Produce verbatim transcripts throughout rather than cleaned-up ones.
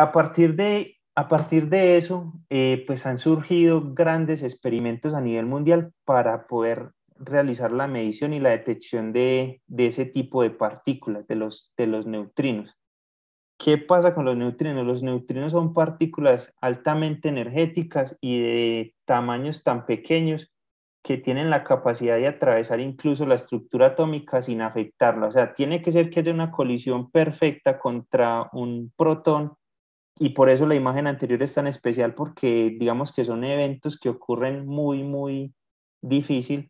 a partir de, a partir de eso, eh, pues han surgido grandes experimentos a nivel mundial para poder realizar la medición y la detección de, de ese tipo de partículas, de los, de los neutrinos. ¿Qué pasa con los neutrinos? Los neutrinos son partículas altamente energéticas y de tamaños tan pequeños que tienen la capacidad de atravesar incluso la estructura atómica sin afectarla. O sea, tiene que ser que haya una colisión perfecta contra un protón, y por eso la imagen anterior es tan especial, porque digamos que son eventos que ocurren muy, muy difícilmente,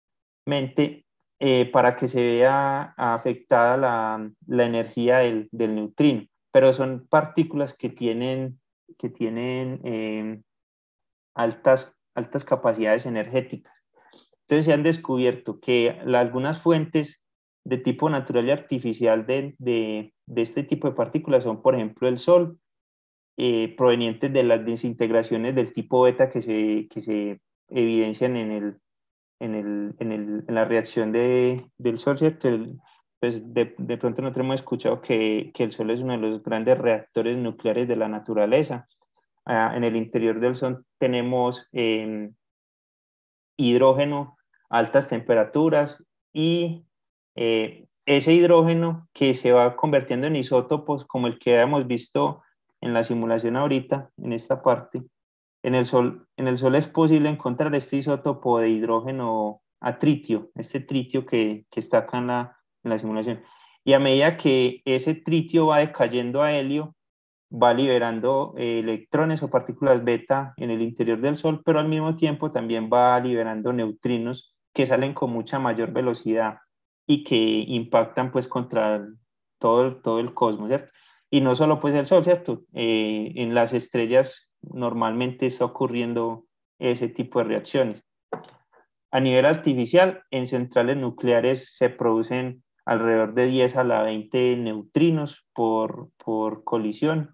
eh, para que se vea afectada la, la energía del, del neutrino, pero son partículas que tienen, que tienen eh, altas, altas capacidades energéticas. Entonces se han descubierto que la, algunas fuentes de tipo natural y artificial de, de, de este tipo de partículas son, por ejemplo, el Sol, eh, provenientes de las desintegraciones del tipo beta que se, que se evidencian en, el, en, el, en, el, en la reacción de, del Sol, ¿cierto? El, pues de, de, pronto nosotros hemos escuchado que, que el Sol es uno de los grandes reactores nucleares de la naturaleza. Ah, en el interior del Sol tenemos eh, hidrógeno a altas temperaturas y eh, ese hidrógeno que se va convirtiendo en isótopos como el que hemos visto en la simulación ahorita, en esta parte. En el Sol, en el Sol es posible encontrar este isótopo de hidrógeno a tritio, este tritio que, que está acá en la, en la simulación. Y a medida que ese tritio va decayendo a helio, va liberando eh, electrones o partículas beta en el interior del Sol, pero al mismo tiempo también va liberando neutrinos que salen con mucha mayor velocidad y que impactan pues contra todo, todo el cosmos, ¿cierto? Y no solo pues el Sol, ¿cierto? Eh, en las estrellas normalmente está ocurriendo ese tipo de reacciones. A nivel artificial, en centrales nucleares se producen alrededor de diez a la veinte neutrinos por, por colisión,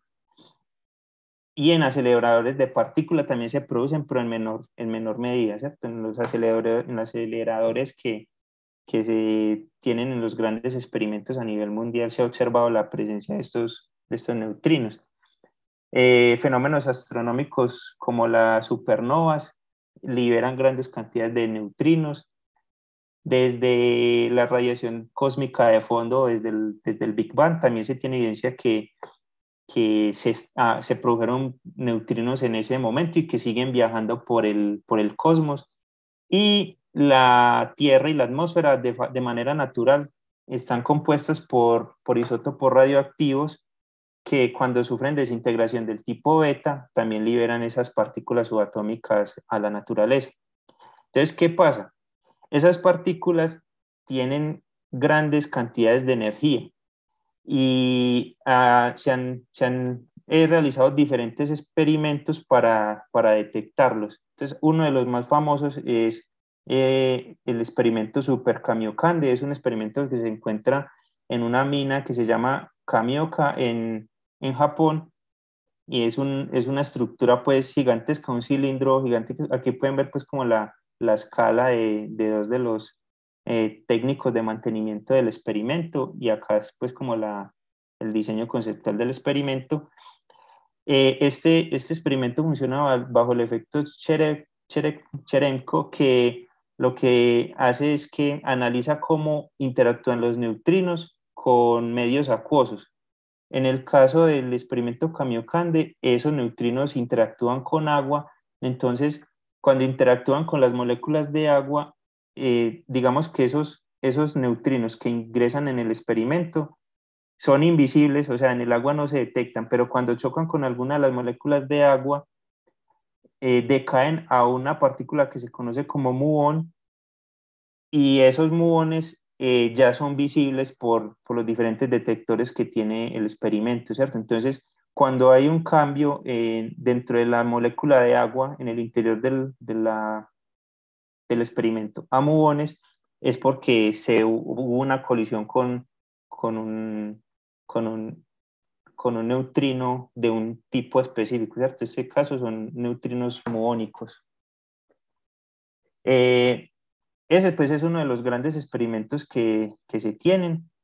y en aceleradores de partículas también se producen, pero en menor, en menor medida, ¿cierto? En los aceleradores, en los aceleradores que, que se tienen en los grandes experimentos a nivel mundial se ha observado la presencia de estos, de estos neutrinos. Eh, fenómenos astronómicos como las supernovas liberan grandes cantidades de neutrinos. Desde la radiación cósmica de fondo, desde el, desde el Big Bang, también se tiene evidencia que que se, ah, se produjeron neutrinos en ese momento y que siguen viajando por el, por el cosmos. Y la Tierra y la atmósfera de, de manera natural están compuestas por, por isótopos radioactivos que cuando sufren desintegración del tipo beta también liberan esas partículas subatómicas a la naturaleza. Entonces, ¿qué pasa? Esas partículas tienen grandes cantidades de energía y uh, se han, se han eh, realizado diferentes experimentos para, para detectarlos. Entonces, uno de los más famosos es eh, el experimento Super Kamiokande. Es un experimento que se encuentra en una mina que se llama Kamioka en, en Japón, y es, un, es una estructura pues gigantesca, un cilindro gigante. Aquí pueden ver pues como la, la escala de, de dos de los eh, técnicos de mantenimiento del experimento, y acá es pues como la, el diseño conceptual del experimento. Eh, este, este experimento funciona bajo el efecto Cherev, Cherev, Cherenkov, que lo que hace es que analiza cómo interactúan los neutrinos con medios acuosos. En el caso del experimento Kamiokande, esos neutrinos interactúan con agua. Entonces, cuando interactúan con las moléculas de agua, eh, digamos que esos, esos neutrinos que ingresan en el experimento son invisibles, o sea, en el agua no se detectan, pero cuando chocan con alguna de las moléculas de agua, eh, decaen a una partícula que se conoce como muón, y esos muones eh, ya son visibles por, por, los diferentes detectores que tiene el experimento, ¿cierto? Entonces, cuando hay un cambio eh, dentro de la molécula de agua en el interior del, de la, del experimento a muones, es porque se, hubo una colisión con, con, un, con, un, con un neutrino de un tipo específico, ¿cierto? En este caso son neutrinos muónicos. Eh, ese pues es uno de los grandes experimentos que, que se tienen.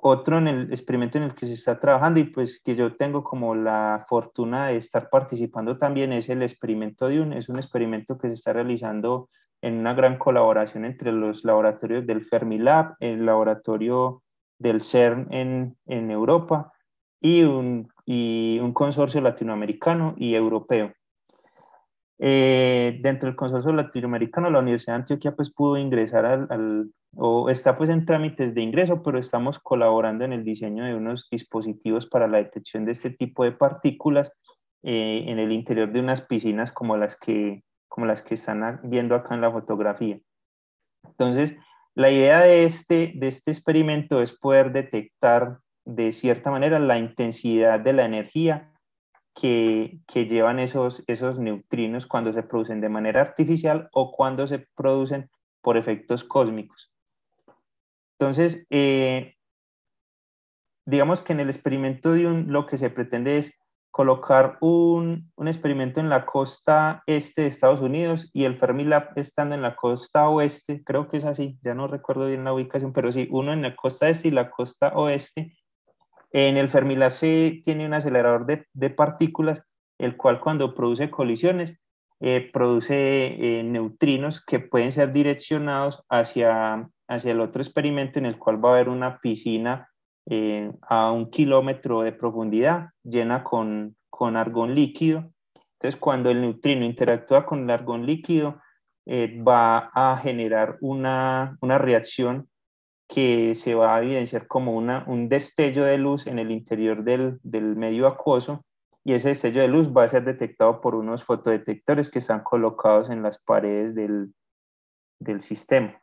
otro en el experimento en el que se está trabajando y pues que yo tengo como la fortuna de estar participando también es el experimento DUNE. Es un experimento que se está realizando en una gran colaboración entre los laboratorios del Fermilab, el laboratorio del CERN en, en Europa y un, y un consorcio latinoamericano y europeo. Eh, dentro del consorcio latinoamericano, la Universidad de Antioquia pues pudo ingresar al, al, o está pues en trámites de ingreso, pero estamos colaborando en el diseño de unos dispositivos para la detección de este tipo de partículas eh, en el interior de unas piscinas como las que, como las que están viendo acá en la fotografía. Entonces, la idea de este, de este experimento es poder detectar de cierta manera la intensidad de la energía que, que llevan esos, esos neutrinos cuando se producen de manera artificial o cuando se producen por efectos cósmicos. Entonces, eh, digamos que en el experimento de un, lo que se pretende es colocar un, un experimento en la costa este de Estados Unidos y el Fermilab estando en la costa oeste, creo que es así, ya no recuerdo bien la ubicación, pero sí, uno en la costa este y la costa oeste. En el Fermilab se tiene un acelerador de, de partículas, el cual cuando produce colisiones, eh, produce eh, neutrinos que pueden ser direccionados hacia, hacia el otro experimento en el cual va a haber una piscina eh, a un kilómetro de profundidad llena con, con argón líquido. Entonces, cuando el neutrino interactúa con el argón líquido, eh, va a generar una, una reacción que se va a evidenciar como una, un destello de luz en el interior del, del medio acuoso, y ese destello de luz va a ser detectado por unos fotodetectores que están colocados en las paredes del, del sistema.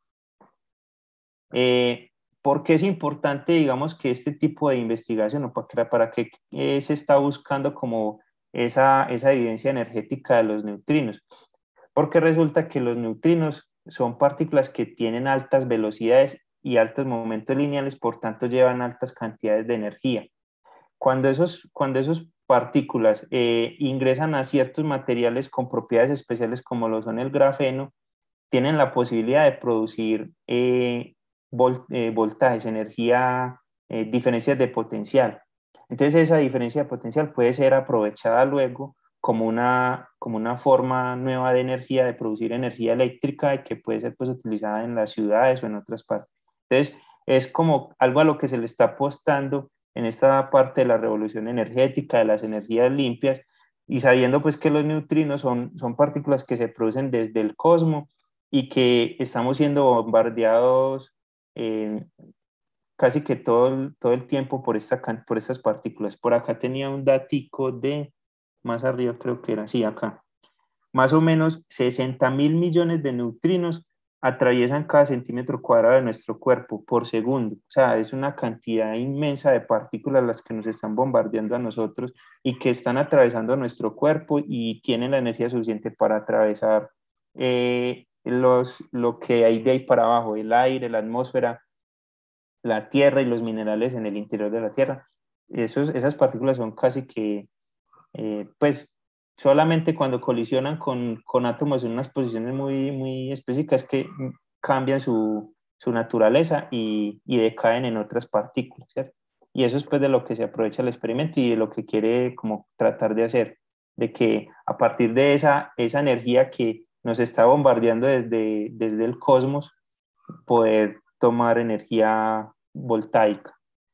Eh, ¿Por qué es importante, digamos, que este tipo de investigación, o para, para qué eh, se está buscando como esa, esa evidencia energética de los neutrinos? Porque resulta que los neutrinos son partículas que tienen altas velocidades y altos momentos lineales, por tanto llevan altas cantidades de energía. Cuando esos, cuando esos partículas eh, ingresan a ciertos materiales con propiedades especiales como lo son el grafeno, tienen la posibilidad de producir eh, volt, eh, voltajes, energía, eh, diferencias de potencial. Entonces esa diferencia de potencial puede ser aprovechada luego como una, como una forma nueva de energía, de producir energía eléctrica y que puede ser pues, utilizada en las ciudades o en otras partes. Entonces es como algo a lo que se le está apostando en esta parte de la revolución energética, de las energías limpias, y sabiendo pues que los neutrinos son, son partículas que se producen desde el cosmos y que estamos siendo bombardeados eh, casi que todo el, todo el tiempo por, esta, por estas partículas. Por acá tenía un datico de, más arriba creo que era, sí, acá. Más o menos sesenta mil millones de neutrinos atraviesan cada centímetro cuadrado de nuestro cuerpo por segundo. O sea, es una cantidad inmensa de partículas las que nos están bombardeando a nosotros y que están atravesando nuestro cuerpo y tienen la energía suficiente para atravesar eh, los, lo que hay de ahí para abajo, el aire, la atmósfera, la tierra y los minerales en el interior de la tierra. Esos, esas partículas son casi que, eh, pues, solamente cuando colisionan con, con átomos en unas posiciones muy, muy específicas que cambian su, su naturaleza y, y, decaen en otras partículas, ¿cierto? Y eso es pues de lo que se aprovecha el experimento y de lo que quiere como tratar de hacer, de que a partir de esa, esa energía que nos está bombardeando desde, desde el cosmos, poder tomar energía voltaica.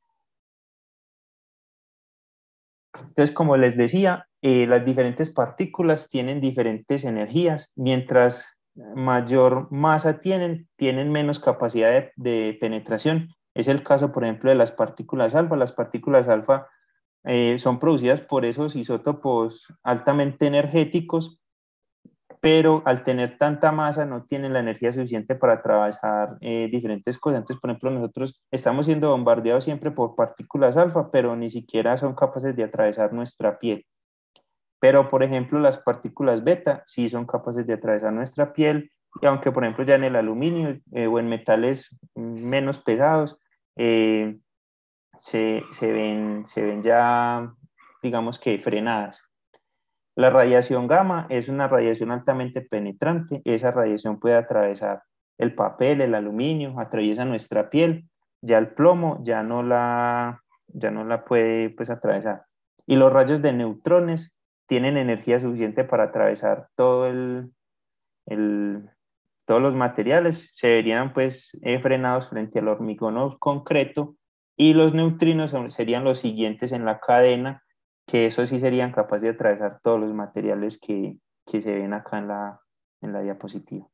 Entonces, como les decía, eh, las diferentes partículas tienen diferentes energías. Mientras mayor masa tienen, tienen menos capacidad de, de penetración. Es el caso, por ejemplo, de las partículas alfa. Las partículas alfa eh, son producidas por esos isótopos altamente energéticos, pero al tener tanta masa no tienen la energía suficiente para atravesar eh, diferentes cosas. Entonces, por ejemplo, nosotros estamos siendo bombardeados siempre por partículas alfa, pero ni siquiera son capaces de atravesar nuestra piel. Pero, por ejemplo, las partículas beta sí son capaces de atravesar nuestra piel, y aunque, por ejemplo, ya en el aluminio eh, o en metales menos pesados, eh, se, se, ven, se ven ya, digamos que frenadas. La radiación gamma es una radiación altamente penetrante. Esa radiación puede atravesar el papel, el aluminio, atraviesa nuestra piel ya el plomo ya no la, ya no la puede pues atravesar. Y los rayos de neutrones tienen energía suficiente para atravesar todo el, el, todos los materiales, se verían pues eh, frenados frente al hormigón o concreto, y los neutrinos son, serían los siguientes en la cadena, que eso sí serían capaces de atravesar todos los materiales que, que se ven acá en la, en la diapositiva.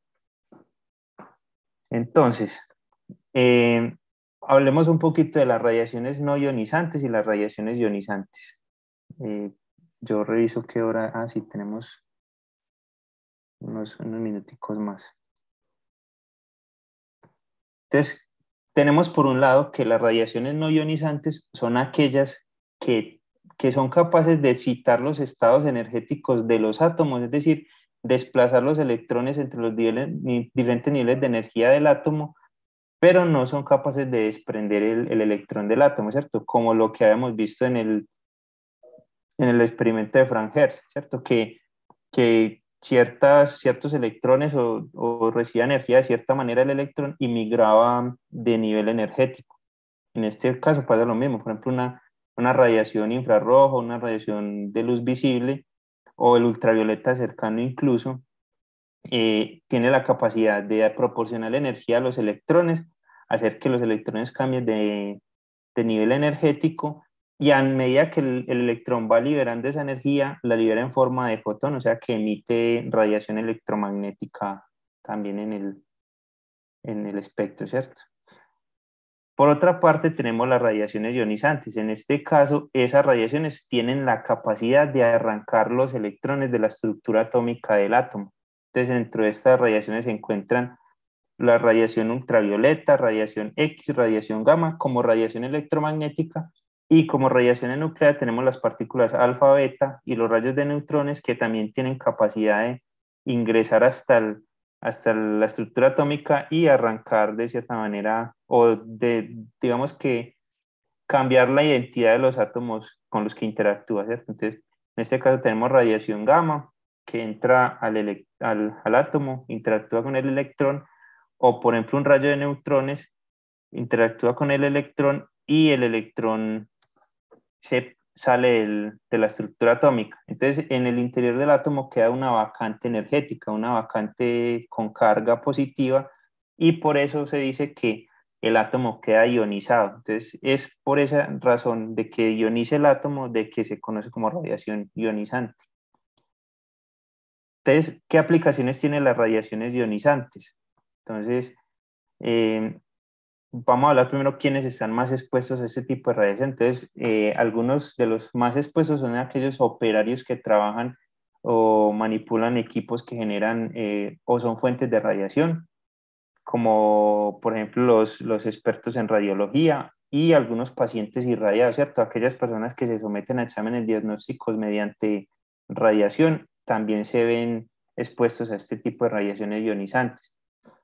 Entonces, eh, hablemos un poquito de las radiaciones no ionizantes y las radiaciones ionizantes. Eh, yo reviso qué hora, ah, sí, tenemos unos, unos minuticos más. Entonces, tenemos por un lado que las radiaciones no ionizantes son aquellas que, que son capaces de excitar los estados energéticos de los átomos, es decir, desplazar los electrones entre los niveles, ni, diferentes niveles de energía del átomo, pero no son capaces de desprender el, el electrón del átomo, ¿cierto? Como lo que habíamos visto en el, en el experimento de Frank Hertz, ¿cierto? Que, que ciertas, ciertos electrones o, o recibía energía de cierta manera el electrón y migraba de nivel energético. En este caso pasa lo mismo, por ejemplo, una, una radiación infrarroja, una radiación de luz visible o el ultravioleta cercano incluso, eh, tiene la capacidad de proporcionar energía a los electrones, hacer que los electrones cambien de, de nivel energético, y a medida que el, el, electrón va liberando esa energía, la libera en forma de fotón, o sea que emite radiación electromagnética también en el, en el espectro, ¿cierto? Por otra parte, tenemos las radiaciones ionizantes. En este caso, esas radiaciones tienen la capacidad de arrancar los electrones de la estructura atómica del átomo. Entonces, dentro de estas radiaciones se encuentran la radiación ultravioleta, radiación X, radiación gamma, como radiación electromagnética, y como radiación nuclear tenemos las partículas alfa, beta y los rayos de neutrones, que también tienen capacidad de ingresar hasta, el, hasta la estructura atómica y arrancar de cierta manera, o de, digamos que cambiar la identidad de los átomos con los que interactúa, ¿cierto? Entonces, en este caso tenemos radiación gamma, que entra al, al, al átomo, interactúa con el electrón, o por ejemplo un rayo de neutrones interactúa con el electrón y el electrón se sale del, de la estructura atómica. Entonces, en el interior del átomo queda una vacante energética, una vacante con carga positiva, y por eso se dice que el átomo queda ionizado. Entonces, es por esa razón de que ionice el átomo de que se conoce como radiación ionizante. Entonces, ¿qué aplicaciones tienen las radiaciones ionizantes? Entonces, eh, vamos a hablar primero quiénes están más expuestos a este tipo de radiación. Entonces, eh, algunos de los más expuestos son aquellos operarios que trabajan o manipulan equipos que generan eh, o son fuentes de radiación, como por ejemplo los, los expertos en radiología y algunos pacientes irradiados, ¿cierto? Aquellas personas que se someten a exámenes diagnósticos mediante radiación también se ven expuestos a este tipo de radiaciones ionizantes.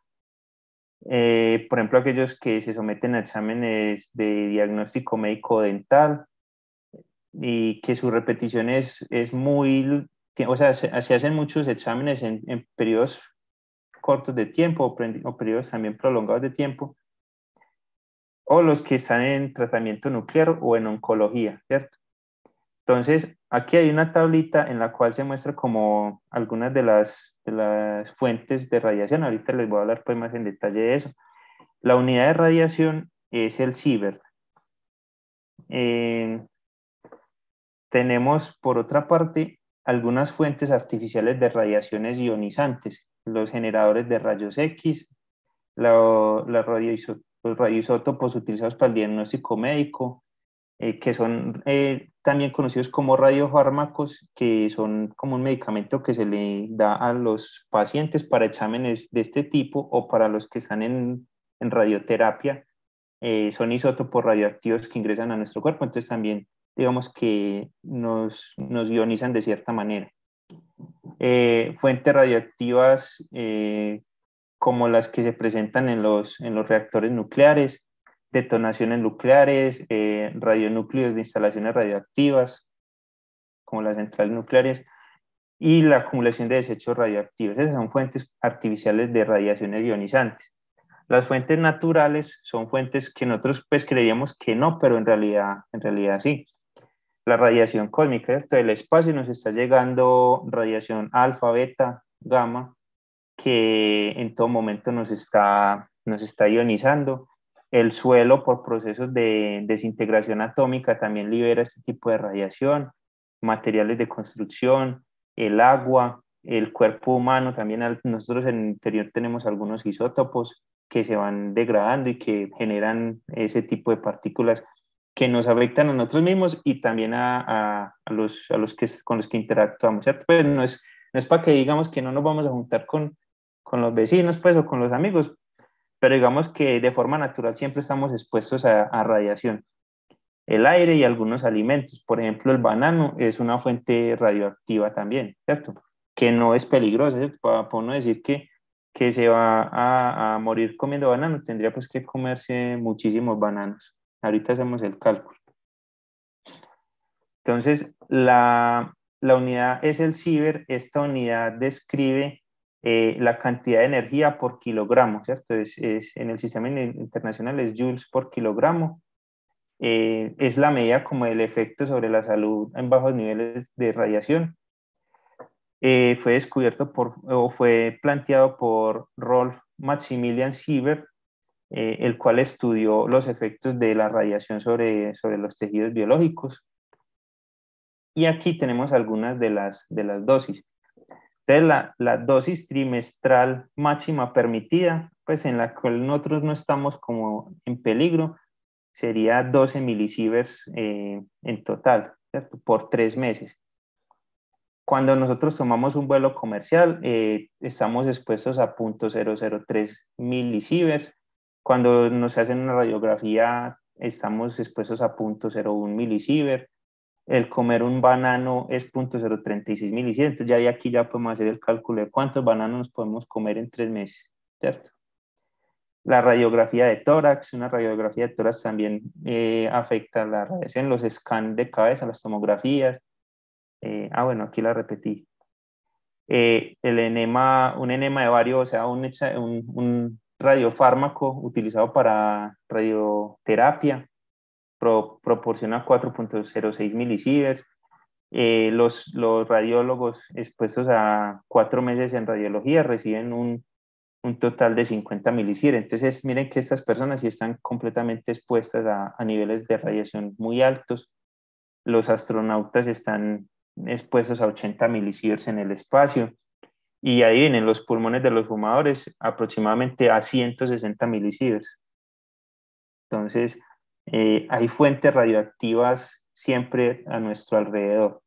Eh, por ejemplo, aquellos que se someten a exámenes de diagnóstico médico dental y que su repetición es, es muy, o sea, se, se hacen muchos exámenes en, en periodos cortos de tiempo o, o periodos también prolongados de tiempo, o los que están en tratamiento nuclear o en oncología, ¿cierto? Entonces, aquí hay una tablita en la cual se muestra como algunas de las, de las fuentes de radiación. Ahorita les voy a hablar pues más en detalle de eso. La unidad de radiación es el sievert. Eh, tenemos, por otra parte, algunas fuentes artificiales de radiaciones ionizantes, los generadores de rayos X, la, la radioiso, los radioisótopos utilizados para el diagnóstico médico, eh, que son eh, también conocidos como radiofármacos, que son como un medicamento que se le da a los pacientes para exámenes de este tipo o para los que están en, en radioterapia. Eh, son isótopos radioactivos que ingresan a nuestro cuerpo, entonces también digamos que nos, nos ionizan de cierta manera. Eh, fuentes radioactivas eh, como las que se presentan en los, en los reactores nucleares, detonaciones nucleares, eh, radionúcleos de instalaciones radioactivas, como las centrales nucleares, y la acumulación de desechos radioactivos. Esas son fuentes artificiales de radiaciones ionizantes. Las fuentes naturales son fuentes que nosotros pues creeríamos que no, pero en realidad, en realidad sí. La radiación cósmica, ¿cierto? Del espacio nos está llegando radiación alfa, beta, gamma, que en todo momento nos está, nos está ionizando. El suelo, por procesos de desintegración atómica, también libera este tipo de radiación, materiales de construcción, el agua, el cuerpo humano, también nosotros en el interior tenemos algunos isótopos que se van degradando y que generan ese tipo de partículas que nos afectan a nosotros mismos y también a, a, a los, a los que, con los que interactuamos, ¿cierto? Pues no es, no es para que digamos que no nos vamos a juntar con, con los vecinos, pues, o con los amigos, pero digamos que de forma natural siempre estamos expuestos a, a radiación. El aire y algunos alimentos, por ejemplo, el banano es una fuente radioactiva también, ¿cierto? Que no es peligrosa, ¿cierto? Para, para uno decir que, que se va a, a morir comiendo banano, tendría pues que comerse muchísimos bananos. Ahorita hacemos el cálculo. Entonces, la, la unidad es el Sievert. Esta unidad describe eh, la cantidad de energía por kilogramo, ¿cierto? Es, es, en el sistema internacional es joules por kilogramo. Eh, es la medida como el efecto sobre la salud en bajos niveles de radiación. Eh, fue descubierto por, o fue planteado por Rolf Maximilian Sievert, eh, el cual estudió los efectos de la radiación sobre, sobre los tejidos biológicos. Y aquí tenemos algunas de las, de las dosis. Entonces, la, la dosis trimestral máxima permitida, pues en la cual nosotros no estamos como en peligro, sería doce milisieverts eh, en total, ¿cierto? Por tres meses. Cuando nosotros tomamos un vuelo comercial, eh, estamos expuestos a zero punto cero cero tres milisieverts. Cuando nos hacen una radiografía, estamos expuestos a zero punto cero uno milisievert. El comer un banano es zero punto cero treinta y seis milisievert. Entonces ya de aquí ya podemos hacer el cálculo de cuántos bananos nos podemos comer en tres meses, ¿cierto? La radiografía de tórax, una radiografía de tórax también eh, afecta la radiación, los scans de cabeza, las tomografías. Eh, ah, bueno, aquí la repetí. Eh, el enema, un enema de vario, o sea, un, un, un radiofármaco utilizado para radioterapia, pro, proporciona cuatro punto cero seis milisieverts. Eh, los, los radiólogos expuestos a cuatro meses en radiología reciben un, un total de cincuenta milisieverts. Entonces, miren que estas personas sí están completamente expuestas a, a niveles de radiación muy altos. Los astronautas están expuestos a ochenta milisieverts en el espacio. Y adivinen, los pulmones de los fumadores aproximadamente a ciento sesenta milisieverts. Entonces, eh, hay fuentes radioactivas siempre a nuestro alrededor.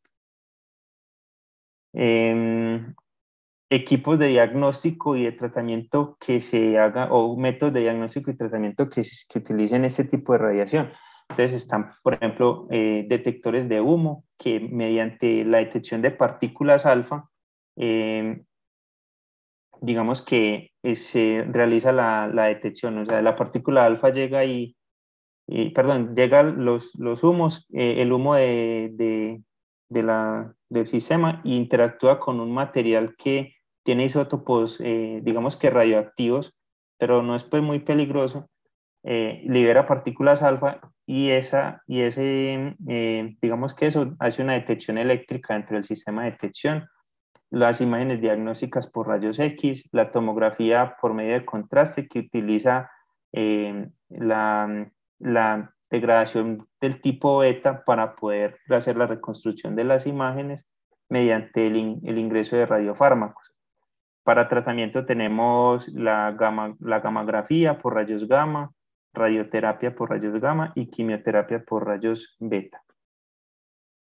Eh, equipos de diagnóstico y de tratamiento que se haga, o métodos de diagnóstico y tratamiento que, que utilicen este tipo de radiación. Entonces están, por ejemplo, eh, detectores de humo que mediante la detección de partículas alfa, eh, digamos que eh, se realiza la, la detección, o sea, la partícula alfa llega y, y perdón, llegan los, los humos, eh, el humo de, de, de la, del sistema e interactúa con un material que tiene isótopos, eh, digamos que radioactivos, pero no es pues muy peligroso, eh, libera partículas alfa y, esa, y ese, eh, digamos que eso hace una detección eléctrica dentro del sistema de detección, las imágenes diagnósticas por rayos X, la tomografía por medio de contraste que utiliza eh, la, la degradación del tipo beta para poder hacer la reconstrucción de las imágenes mediante el, in, el ingreso de radiofármacos. Para tratamiento tenemos la, gamma, la gammagrafía por rayos gamma, radioterapia por rayos gamma y quimioterapia por rayos beta.